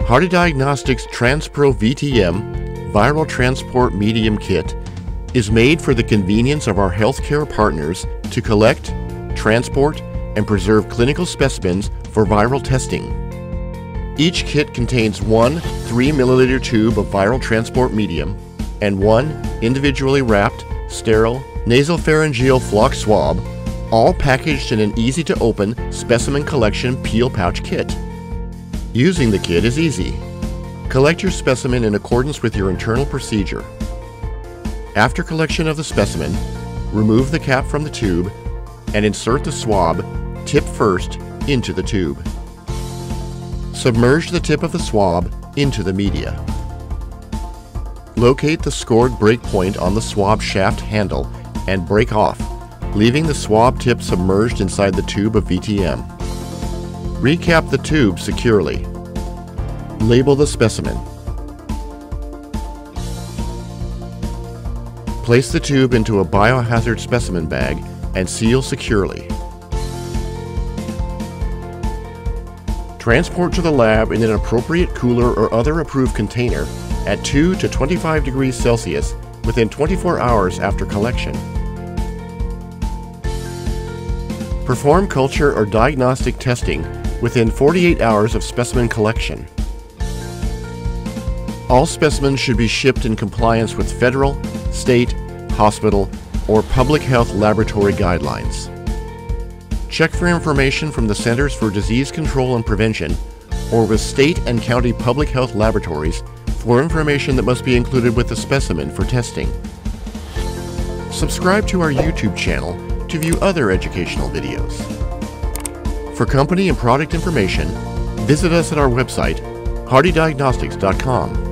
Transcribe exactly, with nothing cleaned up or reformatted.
Hardy Diagnostics TransPro V T M Viral Transport Medium Kit is made for the convenience of our healthcare partners to collect, transport, and preserve clinical specimens for viral testing. Each kit contains one three milliliter tube of viral transport medium and one individually wrapped, sterile, nasopharyngeal flock swab, all packaged in an easy-to-open specimen collection peel pouch kit. Using the kit is easy. Collect your specimen in accordance with your internal procedure. After collection of the specimen, remove the cap from the tube and insert the swab, tip first, into the tube. Submerge the tip of the swab into the media. Locate the scored breakpoint on the swab shaft handle and break off, leaving the swab tip submerged inside the tube of V T M. Recap the tube securely. Label the specimen. Place the tube into a biohazard specimen bag and seal securely. Transport to the lab in an appropriate cooler or other approved container at two to twenty-five degrees Celsius within twenty-four hours after collection. Perform culture or diagnostic testing within forty-eight hours of specimen collection. All specimens should be shipped in compliance with federal, state, hospital, or public health laboratory guidelines. Check for information from the Centers for Disease Control and Prevention or with state and county public health laboratories for information that must be included with the specimen for testing. Subscribe to our YouTube channel to view other educational videos. For company and product information, visit us at our website, hardy diagnostics dot com.